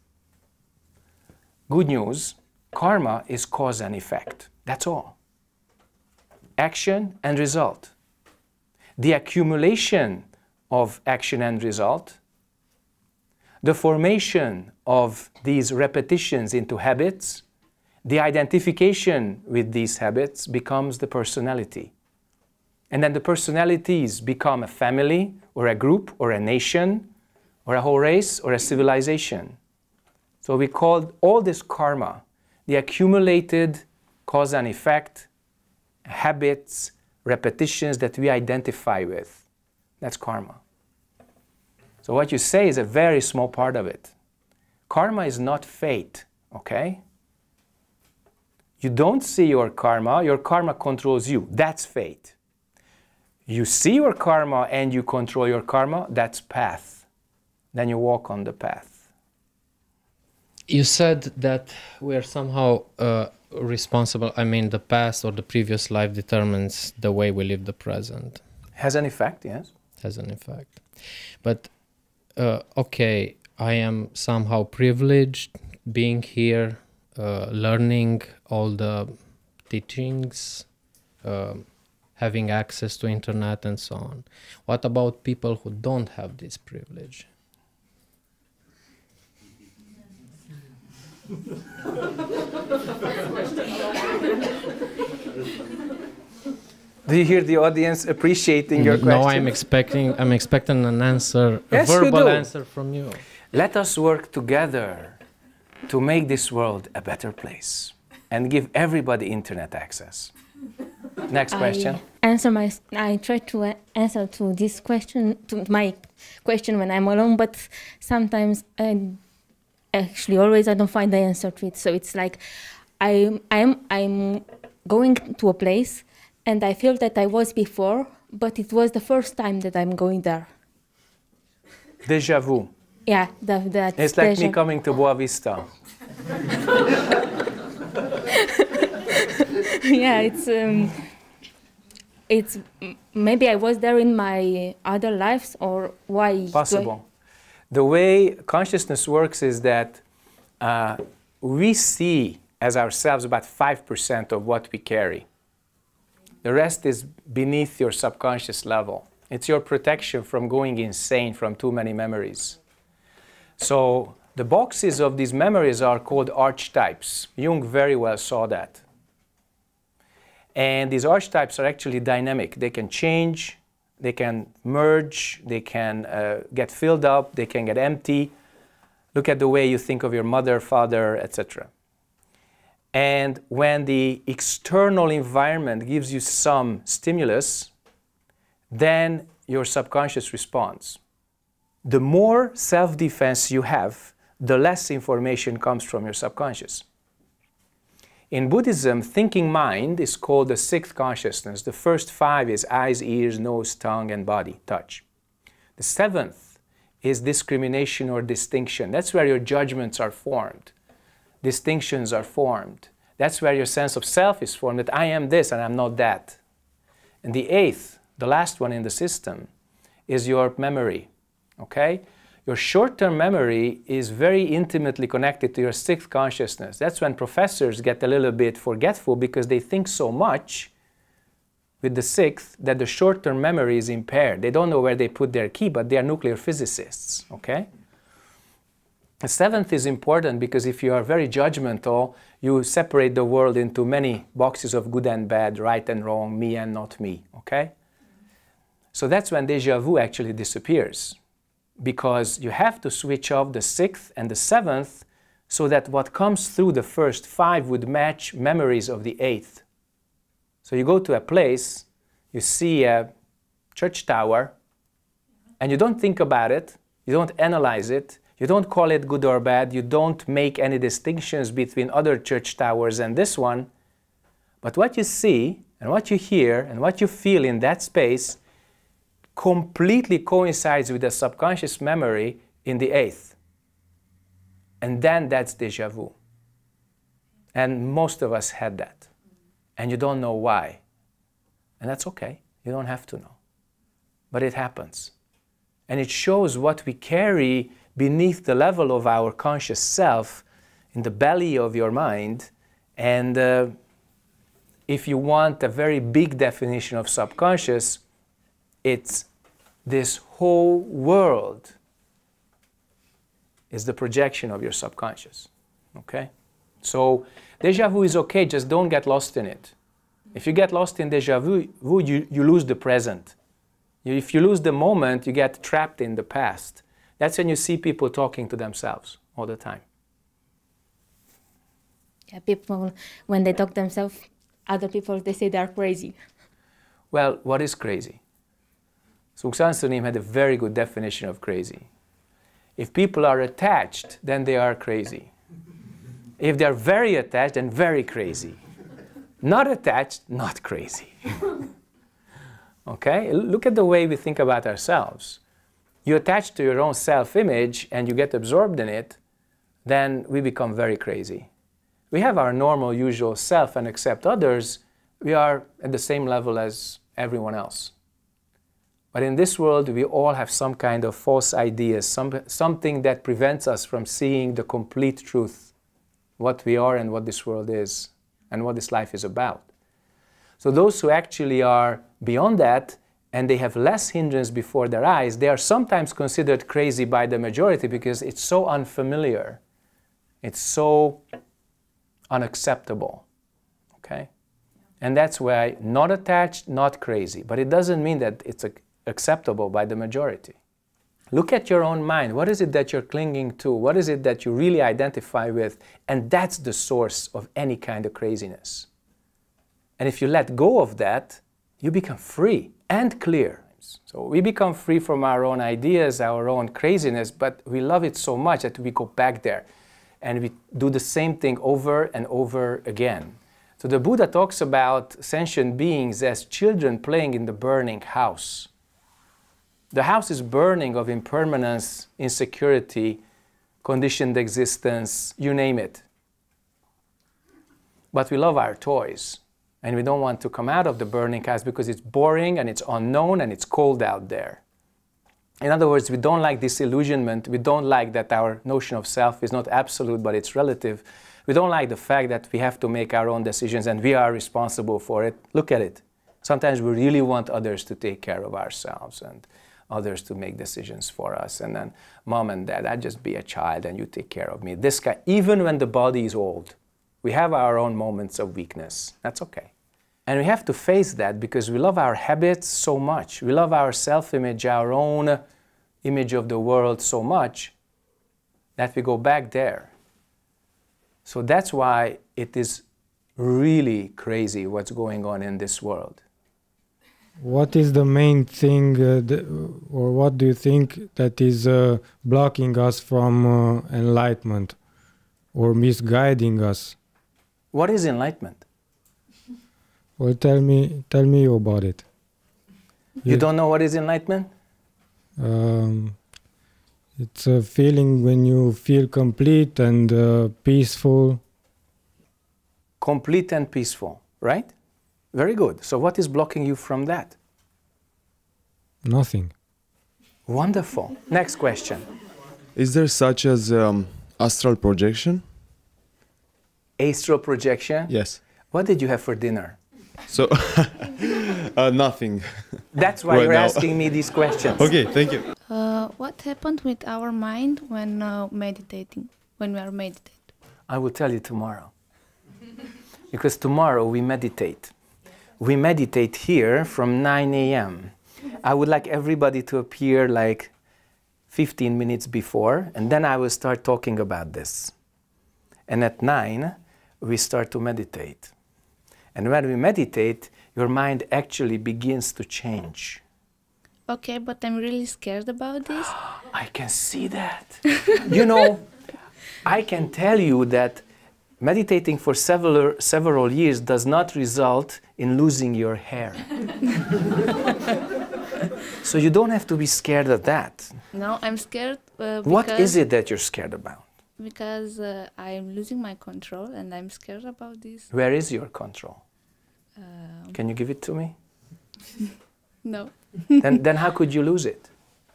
A: Good news, karma is cause and effect. That's all. Action and result. The accumulation of action and result, the formation of these repetitions into habits, the identification with these habits becomes the personality. And then the personalities become a family, or a group, or a nation, or a whole race, or a civilization. So we call all this karma, the accumulated cause and effect, habits, repetitions that we identify with. That's karma. So what you say is a very small part of it. Karma is not fate, okay? You don't see your karma, your karma controls you. That's fate. You see your karma and you control your karma, that's path. Then you walk on the path.
B: You said that we are somehow uh, responsible. I mean, the past or the previous life determines the way we live the present.
A: Has an effect, yes.
B: Has an effect. But, uh, okay, I am somehow privileged being here, uh, learning all the teachings, uh, having access to internet and so on. What about people who don't have this privilege?
A: Do you hear the audience appreciating your question?
B: No, I'm expecting, I'm expecting an answer, a
A: Yes, you
B: verbal
A: do.
B: answer from you.
A: Let us work together to make this world a better place and give everybody internet access. Next question.
J: I answer my. I try to a- answer to this question, to my question when I'm alone, but sometimes, I, actually, always I don't find the answer to it. So it's like, I, I'm, I'm going to a place, and I feel that I was before, but it was the first time that I'm going there.
A: Deja vu.
J: Yeah, the, that.
A: It's like me
J: deja-
A: coming to Boa Vista.
J: Yeah, it's um, it's m- maybe I was there in my other lives, or why? do I-
A: Possible. The way consciousness works is that uh, we see as ourselves about five percent of what we carry. The rest is beneath your subconscious level. It's your protection from going insane from too many memories. So the boxes of these memories are called archetypes. Jung very well saw that. And these archetypes are actually dynamic. They can change, they can merge, they can uh, get filled up, they can get empty. Look at the way you think of your mother, father, et cetera. And when the external environment gives you some stimulus, then your subconscious responds. The more self-defense you have, the less information comes from your subconscious. In Buddhism, thinking mind is called the sixth consciousness. The first five is eyes, ears, nose, tongue, and body, touch. The seventh is discrimination or distinction. That's where your judgments are formed. Distinctions are formed. That's where your sense of self is formed, that I am this and I'm not that. And the eighth, the last one in the system, is your memory, okay? Your short-term memory is very intimately connected to your sixth consciousness. That's when professors get a little bit forgetful because they think so much with the sixth that the short-term memory is impaired. They don't know where they put their key, but they are nuclear physicists, okay? The seventh is important because if you are very judgmental, you separate the world into many boxes of good and bad, right and wrong, me and not me, okay? So that's when déjà vu actually disappears, because you have to switch off the sixth and the seventh so that what comes through the first five would match memories of the eighth. So you go to a place, you see a church tower, and you don't think about it, you don't analyze it, you don't call it good or bad, you don't make any distinctions between other church towers and this one, but what you see and what you hear and what you feel in that space completely coincides with the subconscious memory in the eighth. And then that's déjà vu. And most of us had that. And you don't know why. And that's okay. You don't have to know. But it happens. And it shows what we carry beneath the level of our conscious self, in the belly of your mind. And uh, if you want a very big definition of subconscious, it's this whole world is the projection of your subconscious, okay? So Deja vu is okay, just don't get lost in it. If you get lost in deja vu, you, you lose the present. If you lose the moment, you get trapped in the past. That's when you see people talking to themselves all the time.
J: Yeah, people, when they talk themselves, other people, they say they're crazy.
A: Well, what is crazy? Suksan Sunim had a very good definition of crazy. If people are attached, then they are crazy. If they're very attached, then very crazy. Not attached, not crazy. Okay? Look at the way we think about ourselves. You attach to your own self-image and you get absorbed in it, then we become very crazy. We have our normal, usual self and accept others. We are at the same level as everyone else. But in this world, we all have some kind of false ideas, some, something that prevents us from seeing the complete truth, what we are and what this world is, and what this life is about. So those who actually are beyond that, and they have less hindrance before their eyes, they are sometimes considered crazy by the majority because it's so unfamiliar. It's so unacceptable. Okay? And that's why not attached, not crazy. But it doesn't mean that it's acceptable by the majority. Look at your own mind. What is it that you're clinging to? What is it that you really identify with? And that's the source of any kind of craziness. And if you let go of that, you become free and clear. So we become free from our own ideas, our own craziness, but we love it so much that we go back there and we do the same thing over and over again. So the Buddha talks about sentient beings as children playing in the burning house. The house is burning of impermanence, insecurity, conditioned existence, you name it. But we love our toys. And we don't want to come out of the burning house because it's boring and it's unknown and it's cold out there. In other words, we don't like disillusionment. We don't like that our notion of self is not absolute, but it's relative. We don't like the fact that we have to make our own decisions and we are responsible for it. Look at it. Sometimes we really want others to take care of ourselves and others to make decisions for us. And then, mom and dad, I'd just be a child and you take care of me. This guy, even when the body is old, we have our own moments of weakness. That's okay. And we have to face that because we love our habits so much. We love our self-image, our own image of the world so much that we go back there. So that's why it is really crazy what's going on in this world.
K: What is the main thing, uh, the, or what do you think that is uh, blocking us from uh, enlightenment or misguiding us?
A: What is enlightenment?
K: Well, tell me, tell me about it.
A: You, you don't know what is enlightenment?
K: Um, it's a feeling when you feel complete and uh, peaceful.
A: Complete and peaceful, right? Very good. So what is blocking you from that?
K: Nothing.
A: Wonderful. Next question.
L: Is there such as um, astral projection?
A: Astral projection?
L: Yes.
A: What did you have for dinner?
L: So, uh, nothing.
A: That's why
L: right
A: you're
L: now.
A: asking me these questions.
L: Okay, thank you.
M: Uh, what happened with our mind when uh, meditating, when we are meditating?
A: I will tell you tomorrow. Because tomorrow we meditate. We meditate here from nine A M I would like everybody to appear like fifteen minutes before, and then I will start talking about this. And at nine, we start to meditate. And when we meditate, your mind actually begins to change.
M: Okay, but I'm really scared about this.
A: I can see that. You know, I can tell you that meditating for several, several years does not result in losing your hair. So you don't have to be scared of that.
M: No, I'm scared. Uh,
A: What is it that you're scared about?
M: Because uh, I'm losing my control and I'm scared about this.
A: Where is your control?
M: Um,
A: Can you give it to me?
M: No.
A: then, then how could you lose it?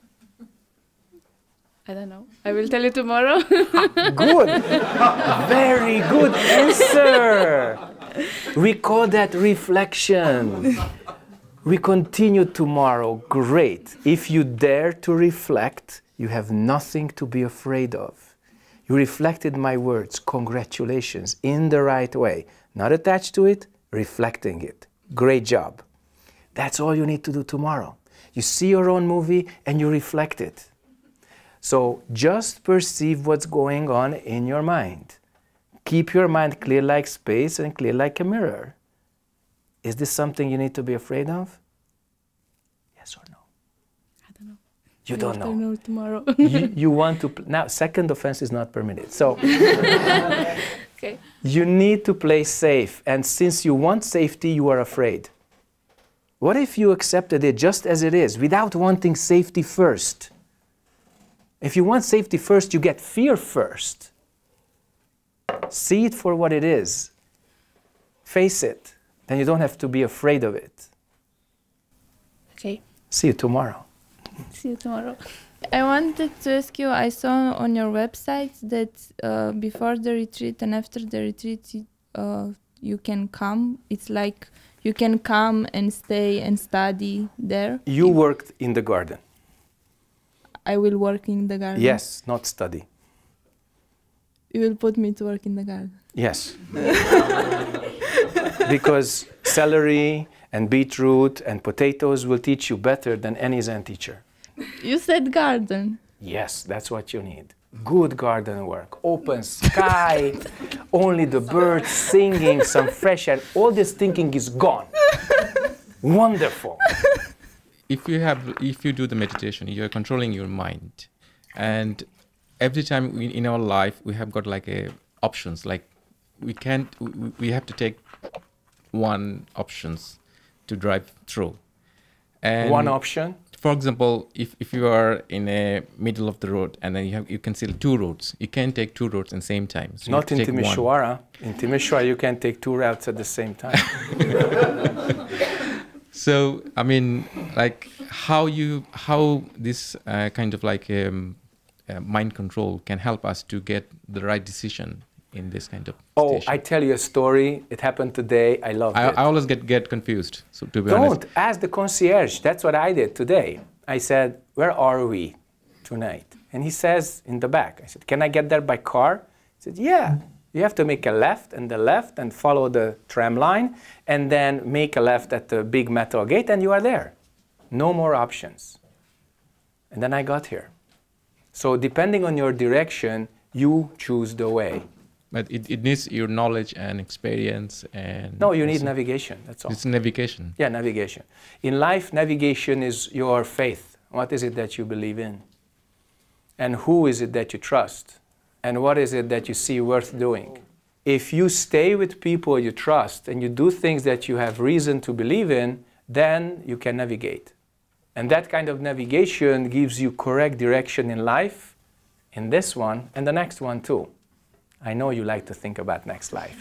M: I don't know. I will tell you tomorrow.
A: Good. Very good answer. We call that reflection. We continue tomorrow. Great. If you dare to reflect, you have nothing to be afraid of. You reflected my words. Congratulations. In the right way. Not attached to it, reflecting it. Great job. That's all you need to do tomorrow. You see your own movie and you reflect it. So just perceive what's going on in your mind. Keep your mind clear like space and clear like a mirror. Is this something you need to be afraid of? Yes or no?
C: I don't know.
A: You
C: I
A: don't
C: have
A: know.
C: to know tomorrow.
A: you, you want to, now second offense is not permitted. So
C: okay.
A: You need to play safe. And since you want safety, you are afraid. What if you accepted it just as it is, without wanting safety first? If you want safety first, you get fear first. See it for what it is. Face it. Then you don't have to be afraid of it.
C: Okay.
A: See you tomorrow.
C: See you tomorrow. I wanted to ask you, I saw on your website that uh, before the retreat and after the retreat, uh, you can come. It's like you can come and stay and study there.
A: You worked in the garden.
C: I will work in the garden.
A: Yes, not study.
C: You will put me to work in the garden.
A: Yes. Because celery and beetroot and potatoes will teach you better than any Zen teacher.
C: You said garden.
A: Yes, that's what you need. Good garden work. Open sky, only the birds singing, some fresh air. All this thinking is gone. Wonderful.
H: If you have, if you do the meditation, you're controlling your mind, and every time we, in our life we have got like a options. Like we can't, we, we have to take one options to drive through. And
A: one option.
H: For example, if, if you are in a middle of the road and then you have you can see two roads, you can't take two roads at the same time. So
A: Not in Timisoara. In Timisoara, you can take two routes at the same time.
H: So I mean, like how you how this uh, kind of like um, uh, mind control can help us to get the right decision in this kind of
A: Oh,
H: station.
A: I tell you a story. It happened today. I love
H: I,
A: it.
H: I always get get confused. So to be
A: Don't
H: honest,
A: ask the concierge. That's what I did today. I said, "Where are we tonight?" And he says, "In the back." I said, "Can I get there by car?" He said, "Yeah. You have to make a left and the left and follow the tram line and then make a left at the big metal gate and you are there. No more options." And then I got here. So depending on your direction, you choose the way.
H: but it, it needs your knowledge and experience and.
A: No, you need
H: also-
A: navigation. That's all.
H: It's navigation.
A: Yeah, navigation. In life, navigation is your faith. What is it that you believe in? And who is it that you trust? And what is it that you see worth doing? If you stay with people you trust and you do things that you have reason to believe in, then you can navigate. And that kind of navigation gives you correct direction in life, in this one, and the next one too. I know you like to think about next life.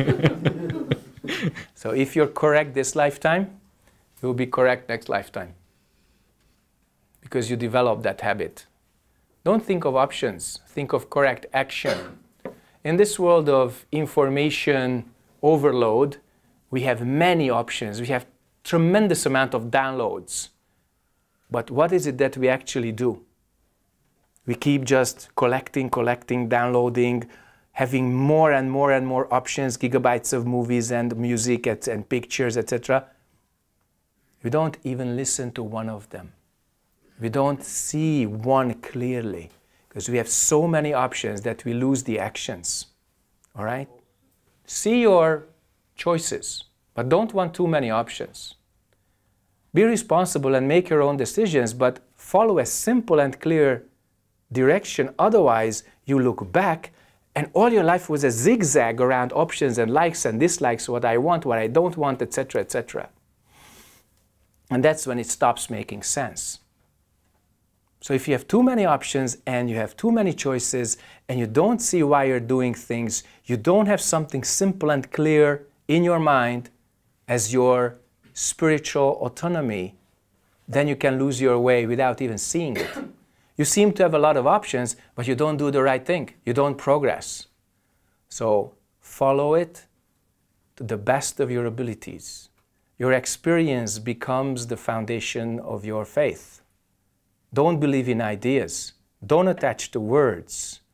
A: So if you're correct this lifetime, you'll be correct next lifetime. Because you develop that habit. Don't think of options, think of correct action. In this world of information overload, we have many options, we have tremendous amount of downloads. But what is it that we actually do? We keep just collecting, collecting, downloading, having more and more and more options, gigabytes of movies and music and pictures, et cetera. We don't even listen to one of them. We don't see one clearly because we have so many options that we lose the actions. All right? See your choices, but don't want too many options. Be responsible and make your own decisions, but follow a simple and clear direction. Otherwise, you look back and all your life was a zigzag around options and likes and dislikes, what I want, what I don't want, et cetera, et cetera. And that's when it stops making sense. So if you have too many options and you have too many choices and you don't see why you're doing things, you don't have something simple and clear in your mind as your spiritual autonomy, then you can lose your way without even seeing it. You seem to have a lot of options, but you don't do the right thing. You don't progress. So follow it to the best of your abilities. Your experience becomes the foundation of your faith. Don't believe in ideas. Don't attach to words.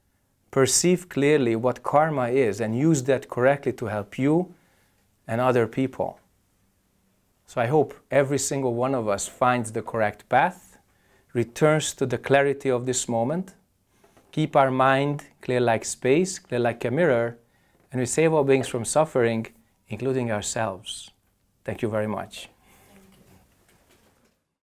A: perceive clearly what karma is and use that correctly to help you and other people. So I hope every single one of us finds the correct path, returns to the clarity of this moment, keep our mind clear like space, clear like a mirror, and we save all beings from suffering, including ourselves. Thank you very much.